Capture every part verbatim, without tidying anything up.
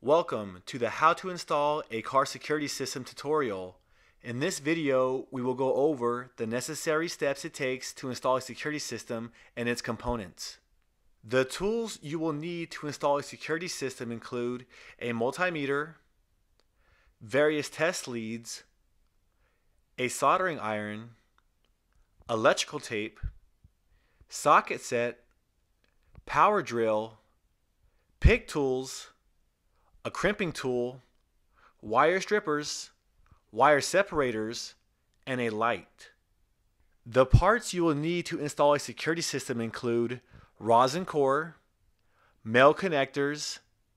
Welcome to the How to Install a Car Security System tutorial. In this video, we will go over the necessary steps it takes to install a security system and its components. The tools you will need to install a security system include a multimeter, various test leads, a soldering iron, electrical tape, socket set, power drill, pick tools, a crimping tool, wire strippers, wire separators, and a light. The parts you will need to install a security system include rosin core, male connectors,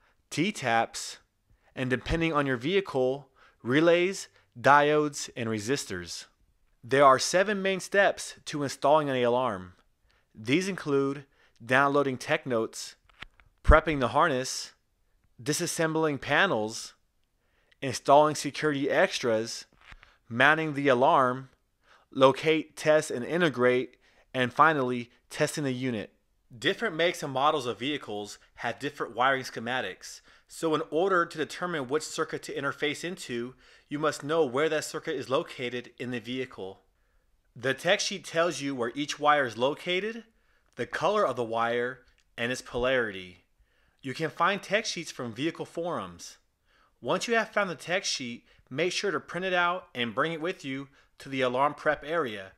T-taps, and depending on your vehicle, relays, diodes, and resistors. There are seven main steps to installing an alarm. These include downloading tech notes, prepping the harness, disassembling panels, installing security extras, mounting the alarm, locate, test, and integrate, and finally, testing the unit. Different makes and models of vehicles have different wiring schematics, so in order to determine which circuit to interface into, you must know where that circuit is located in the vehicle. The tech sheet tells you where each wire is located, the color of the wire, and its polarity. You can find tech sheets from vehicle forums. Once you have found the tech sheet, make sure to print it out and bring it with you to the alarm prep area.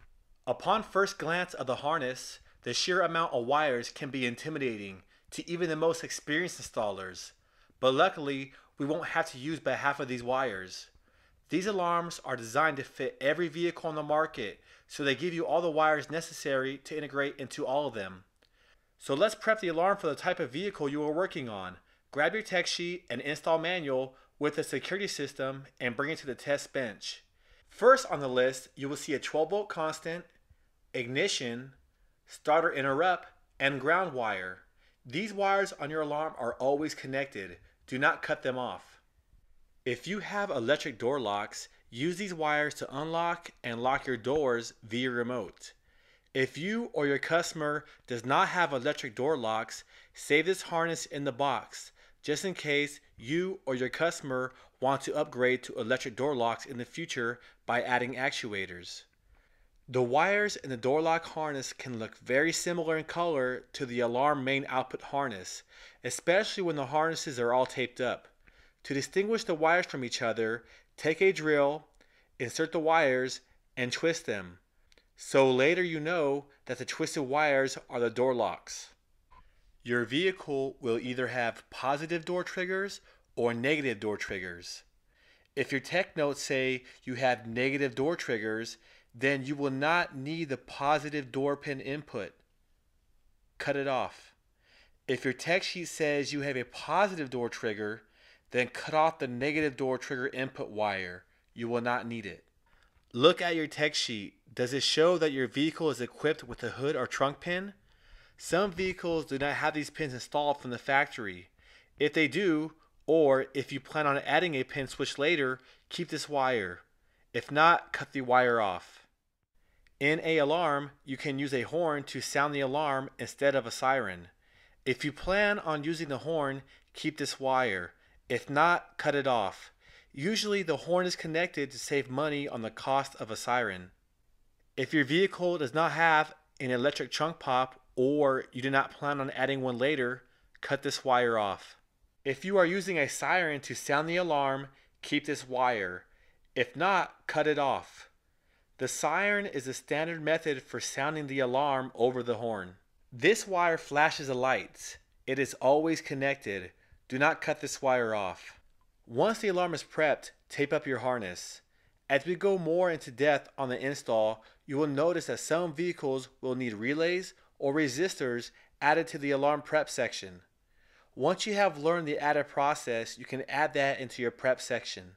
Upon first glance of the harness, the sheer amount of wires can be intimidating to even the most experienced installers, but luckily we won't have to use but half of these wires. These alarms are designed to fit every vehicle on the market, so they give you all the wires necessary to integrate into all of them. So let's prep the alarm for the type of vehicle you are working on. Grab your tech sheet and install manual with the security system and bring it to the test bench. First on the list, you will see a twelve volt constant, ignition, starter interrupt, and ground wire. These wires on your alarm are always connected. Do not cut them off. If you have electric door locks, use these wires to unlock and lock your doors via remote. If you or your customer does not have electric door locks, save this harness in the box, just in case you or your customer want to upgrade to electric door locks in the future by adding actuators. The wires in the door lock harness can look very similar in color to the alarm main output harness, especially when the harnesses are all taped up. To distinguish the wires from each other, take a drill, insert the wires, and twist them. So later you know that the twisted wires are the door locks. Your vehicle will either have positive door triggers or negative door triggers. If your tech notes say you have negative door triggers, then you will not need the positive door pin input. Cut it off. If your tech sheet says you have a positive door trigger, then cut off the negative door trigger input wire. You will not need it. Look at your tech sheet. Does it show that your vehicle is equipped with a hood or trunk pin? Some vehicles do not have these pins installed from the factory. If they do, or if you plan on adding a pin switch later, keep this wire. If not, cut the wire off. In an alarm, you can use a horn to sound the alarm instead of a siren. If you plan on using the horn, keep this wire. If not, cut it off. Usually the horn is connected to save money on the cost of a siren. If your vehicle does not have an electric trunk pop or you do not plan on adding one later, cut this wire off. If you are using a siren to sound the alarm, keep this wire. If not, cut it off. The siren is the standard method for sounding the alarm over the horn. This wire flashes the lights. It is always connected. Do not cut this wire off. Once the alarm is prepped, tape up your harness. As we go more into depth on the install, you will notice that some vehicles will need relays or resistors added to the alarm prep section. Once you have learned the added process, you can add that into your prep section.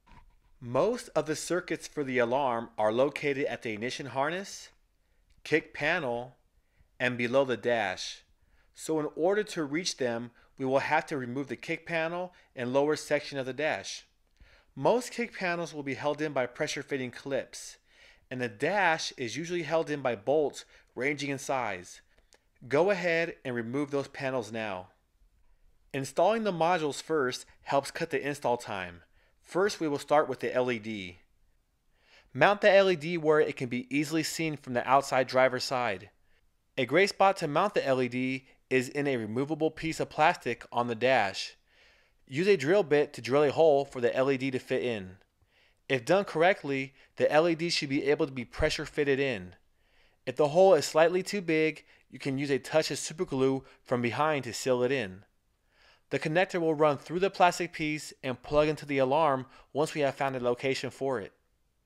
Most of the circuits for the alarm are located at the ignition harness, kick panel, and below the dash. So in order to reach them, we will have to remove the kick panel and lower section of the dash. Most kick panels will be held in by pressure fitting clips, and the dash is usually held in by bolts ranging in size. Go ahead and remove those panels now. Installing the modules first helps cut the install time. First, we will start with the L E D. Mount the L E D where it can be easily seen from the outside driver's side. A great spot to mount the L E D is in a removable piece of plastic on the dash. Use a drill bit to drill a hole for the L E D to fit in. If done correctly, the L E D should be able to be pressure fitted in. If the hole is slightly too big, you can use a touch of super glue from behind to seal it in. The connector will run through the plastic piece and plug into the alarm once we have found a location for it.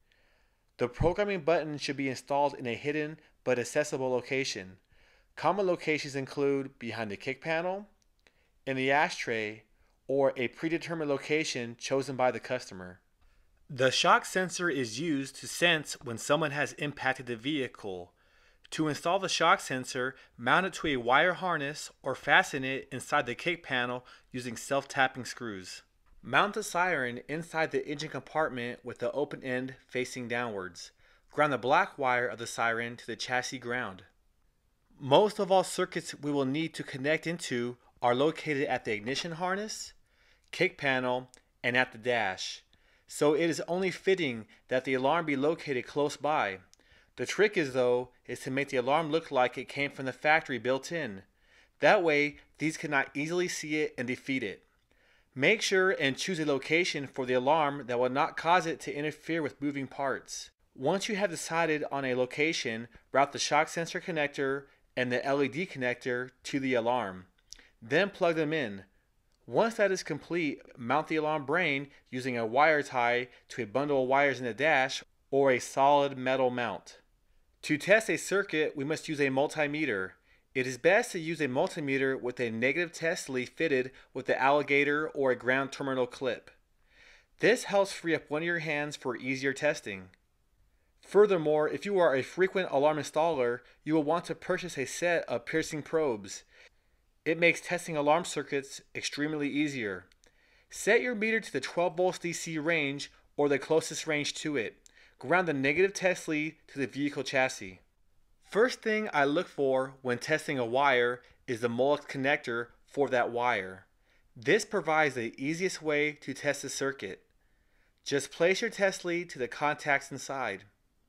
The programming button should be installed in a hidden but accessible location. Common locations include behind the kick panel, in the ashtray, or a predetermined location chosen by the customer. The shock sensor is used to sense when someone has impacted the vehicle. To install the shock sensor, mount it to a wire harness or fasten it inside the kick panel using self-tapping screws. Mount the siren inside the engine compartment with the open end facing downwards. Ground the black wire of the siren to the chassis ground. Most of all circuits we will need to connect into are located at the ignition harness, kick panel, and at the dash, so it is only fitting that the alarm be located close by. The trick is though, is to make the alarm look like it came from the factory built in. That way, these cannot easily see it and defeat it. Make sure and choose a location for the alarm that will not cause it to interfere with moving parts. Once you have decided on a location, route the shock sensor connector and the L E D connector to the alarm. Then plug them in. Once that is complete, mount the alarm brain using a wire tie to a bundle of wires in the dash or a solid metal mount. To test a circuit, we must use a multimeter. It is best to use a multimeter with a negative test lead fitted with the alligator or a ground terminal clip. This helps free up one of your hands for easier testing. Furthermore, if you are a frequent alarm installer, you will want to purchase a set of piercing probes. It makes testing alarm circuits extremely easier. Set your meter to the twelve volts D C range or the closest range to it. Ground the negative test lead to the vehicle chassis. First thing I look for when testing a wire is the Molex connector for that wire. This provides the easiest way to test the circuit. Just place your test lead to the contacts inside.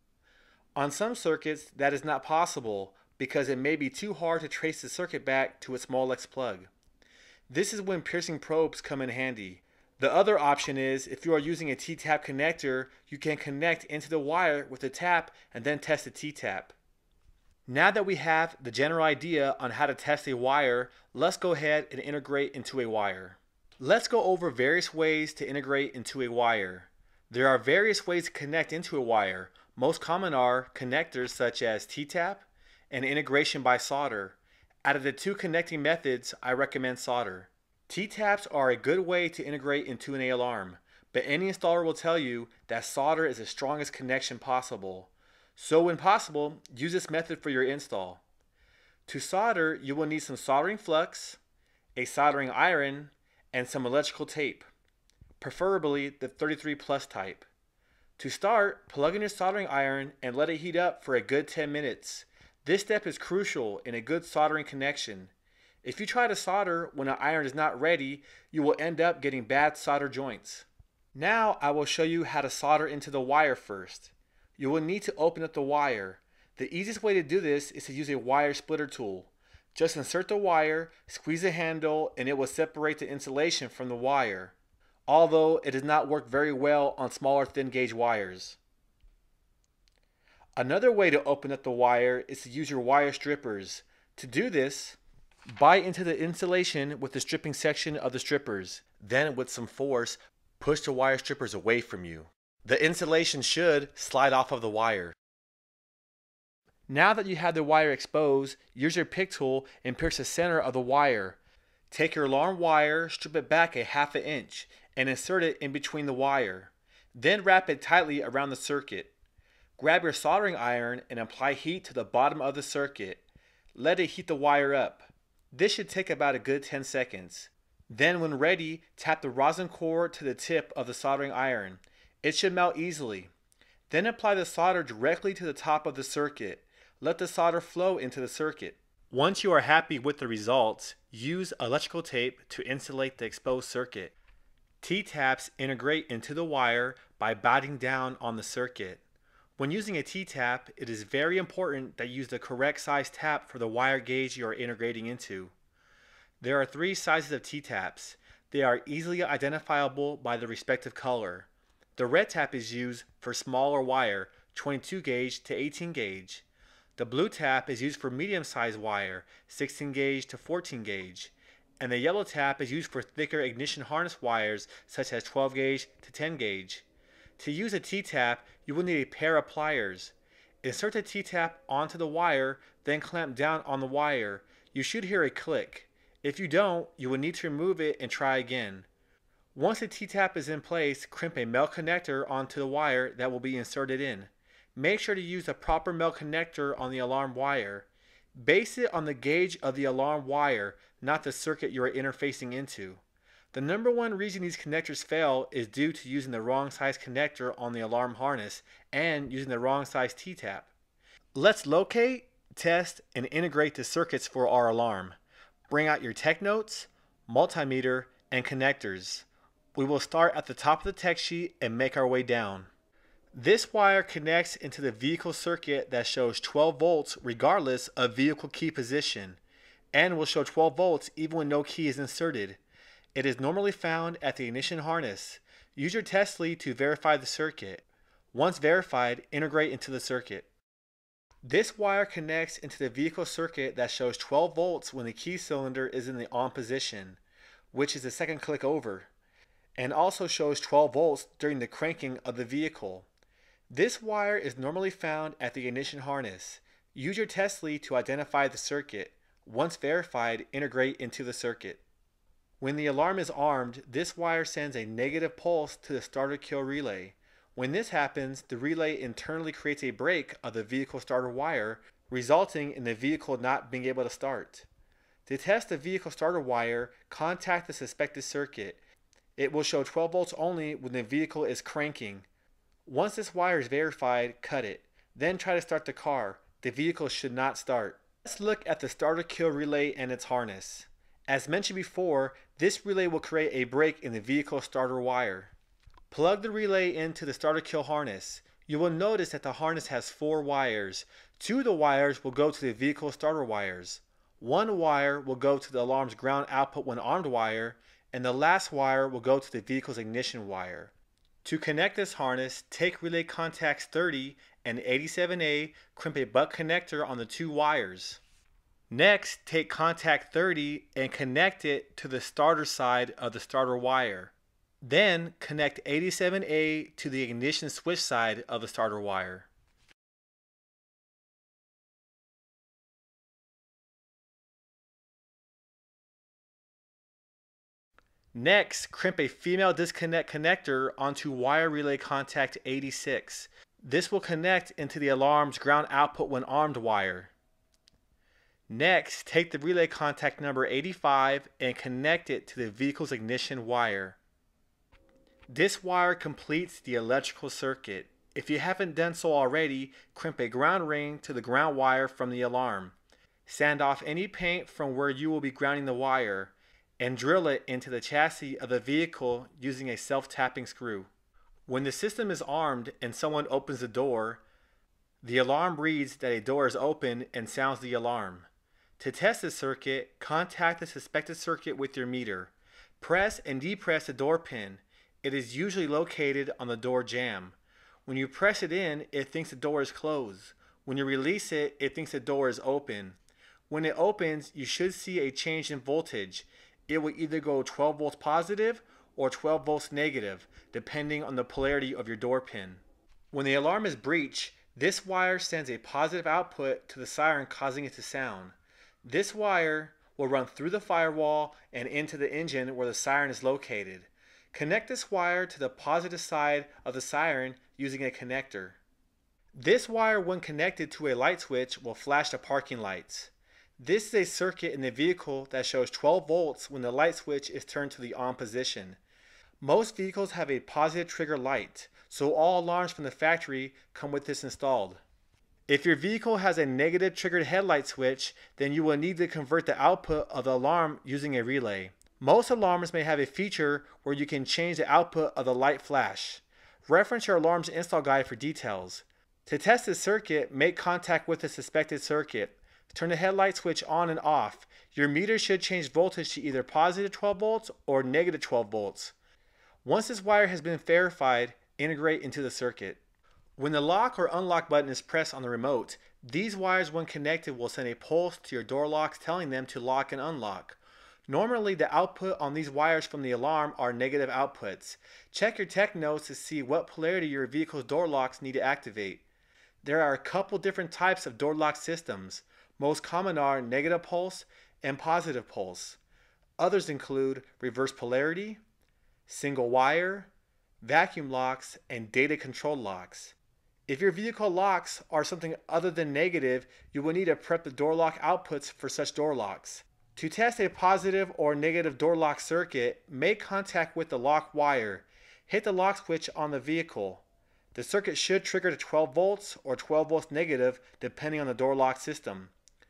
On some circuits that is not possible because it may be too hard to trace the circuit back to its Molex plug. This is when piercing probes come in handy. The other option is if you are using a T-tap connector, you can connect into the wire with a tap and then test the T-tap. Now that we have the general idea on how to test a wire, let's go ahead and integrate into a wire. Let's go over various ways to integrate into a wire. There are various ways to connect into a wire. Most common are connectors such as T-tap and integration by solder. Out of the two connecting methods, I recommend solder. T-taps are a good way to integrate into an alarm, but any installer will tell you that solder is the strongest connection possible. So when possible, use this method for your install. To solder, you will need some soldering flux, a soldering iron, and some electrical tape, preferably the thirty-three plus type. To start, plug in your soldering iron and let it heat up for a good ten minutes. This step is crucial in a good soldering connection. If you try to solder when an iron is not ready, you will end up getting bad solder joints. Now I will show you how to solder into the wire first. You will need to open up the wire. The easiest way to do this is to use a wire splitter tool. Just insert the wire, squeeze the handle, and it will separate the insulation from the wire, although it does not work very well on smaller thin gauge wires. Another way to open up the wire is to use your wire strippers. To do this, bite into the insulation with the stripping section of the strippers. Then with some force, push the wire strippers away from you. The insulation should slide off of the wire. Now that you have the wire exposed, use your pick tool and pierce the center of the wire. Take your alarm wire, strip it back a half an inch, and insert it in between the wire. Then wrap it tightly around the circuit. Grab your soldering iron and apply heat to the bottom of the circuit. Let it heat the wire up. This should take about a good ten seconds. Then when ready, tap the rosin core to the tip of the soldering iron. It should melt easily. Then apply the solder directly to the top of the circuit. Let the solder flow into the circuit. Once you are happy with the results, use electrical tape to insulate the exposed circuit. T-taps integrate into the wire by biting down on the circuit. When using a T-tap, it is very important that you use the correct size tap for the wire gauge you are integrating into. There are three sizes of T-taps. They are easily identifiable by the respective color. The red tap is used for smaller wire, twenty-two gauge to eighteen gauge. The blue tap is used for medium-sized wire, sixteen gauge to fourteen gauge. And the yellow tap is used for thicker ignition harness wires such as twelve gauge to ten gauge. To use a T-tap, you will need a pair of pliers. Insert the T-tap onto the wire, then clamp down on the wire. You should hear a click. If you don't, you will need to remove it and try again. Once the T-tap is in place, crimp a male connector onto the wire that will be inserted in. Make sure to use the proper male connector on the alarm wire. Base it on the gauge of the alarm wire, not the circuit you are interfacing into. The number one reason these connectors fail is due to using the wrong size connector on the alarm harness and using the wrong size T-tap. Let's locate, test, and integrate the circuits for our alarm. Bring out your tech notes, multimeter, and connectors. We will start at the top of the tech sheet and make our way down. This wire connects into the vehicle circuit that shows twelve volts regardless of vehicle key position, and will show twelve volts even when no key is inserted. It is normally found at the ignition harness. Use your test lead to verify the circuit. Once verified, integrate into the circuit. This wire connects into the vehicle circuit that shows twelve volts when the key cylinder is in the on position, which is the second click over, and also shows twelve volts during the cranking of the vehicle. This wire is normally found at the ignition harness. Use your test lead to identify the circuit. Once verified, integrate into the circuit. When the alarm is armed, this wire sends a negative pulse to the starter kill relay. When this happens, the relay internally creates a break of the vehicle starter wire, resulting in the vehicle not being able to start. To test the vehicle starter wire, contact the suspected circuit. It will show twelve volts only when the vehicle is cranking. Once this wire is verified, cut it. Then try to start the car. The vehicle should not start. Let's look at the starter kill relay and its harness. As mentioned before, this relay will create a break in the vehicle starter wire. Plug the relay into the starter kill harness. You will notice that the harness has four wires. Two of the wires will go to the vehicle starter wires. One wire will go to the alarm's ground output when armed wire, and the last wire will go to the vehicle's ignition wire. To connect this harness, take relay contacts thirty and eighty-seven A, crimp a butt connector on the two wires. Next, take contact thirty and connect it to the starter side of the starter wire. Then, connect eighty-seven A to the ignition switch side of the starter wire. Next, crimp a female disconnect connector onto wire relay contact eighty-six. This will connect into the alarm's ground output when armed wire. Next, take the relay contact number eighty-five and connect it to the vehicle's ignition wire. This wire completes the electrical circuit. If you haven't done so already, crimp a ground ring to the ground wire from the alarm. Sand off any paint from where you will be grounding the wire, and drill it into the chassis of the vehicle using a self-tapping screw. When the system is armed and someone opens the door, the alarm reads that a door is open and sounds the alarm. To test the circuit, contact the suspected circuit with your meter. Press and depress the door pin. It is usually located on the door jamb. When you press it in, it thinks the door is closed. When you release it, it thinks the door is open. When it opens, you should see a change in voltage. It will either go twelve volts positive or twelve volts negative, depending on the polarity of your door pin. When the alarm is breached, this wire sends a positive output to the siren, causing it to sound. This wire will run through the firewall and into the engine where the siren is located. Connect this wire to the positive side of the siren using a connector. This wire, when connected to a light switch, will flash the parking lights. This is a circuit in the vehicle that shows twelve volts when the light switch is turned to the on position. Most vehicles have a positive trigger light, so all alarms from the factory come with this installed. If your vehicle has a negative triggered headlight switch, then you will need to convert the output of the alarm using a relay. Most alarms may have a feature where you can change the output of the light flash. Reference your alarm's install guide for details. To test the circuit, make contact with the suspected circuit. Turn the headlight switch on and off. Your meter should change voltage to either positive twelve volts or negative twelve volts. Once this wire has been verified, integrate into the circuit. When the lock or unlock button is pressed on the remote, these wires when connected will send a pulse to your door locks telling them to lock and unlock. Normally the output on these wires from the alarm are negative outputs. Check your tech notes to see what polarity your vehicle's door locks need to activate. There are a couple different types of door lock systems. Most common are negative pulse and positive pulse. Others include reverse polarity, single wire, vacuum locks, and data control locks. If your vehicle locks are something other than negative, you will need to prep the door lock outputs for such door locks. To test a positive or negative door lock circuit, make contact with the lock wire. Hit the lock switch on the vehicle. The circuit should trigger to twelve volts or twelve volts negative depending on the door lock system.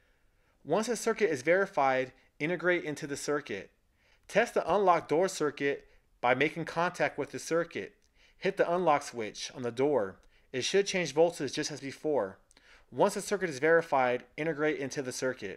Once the circuit is verified, integrate into the circuit. Test the unlock door circuit by making contact with the circuit. Hit the unlock switch on the door. It should change voltage just as before. Once the circuit is verified, integrate into the circuit.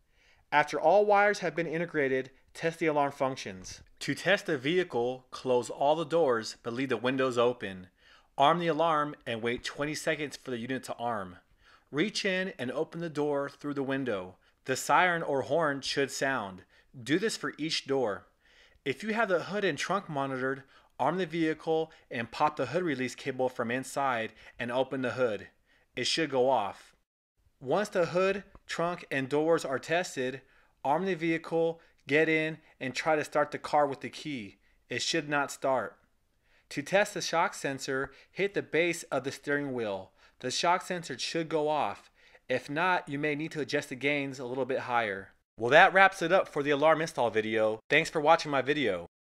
After all wires have been integrated, test the alarm functions. To test the vehicle, close all the doors but leave the windows open. Arm the alarm and wait twenty seconds for the unit to arm. Reach in and open the door through the window. The siren or horn should sound. Do this for each door. If you have the hood and trunk monitored, arm the vehicle and pop the hood release cable from inside and open the hood. It should go off. Once the hood, trunk, and doors are tested, arm the vehicle, get in, and try to start the car with the key. It should not start. To test the shock sensor, hit the base of the steering wheel. The shock sensor should go off. If not, you may need to adjust the gains a little bit higher. Well, that wraps it up for the alarm install video. Thanks for watching my video.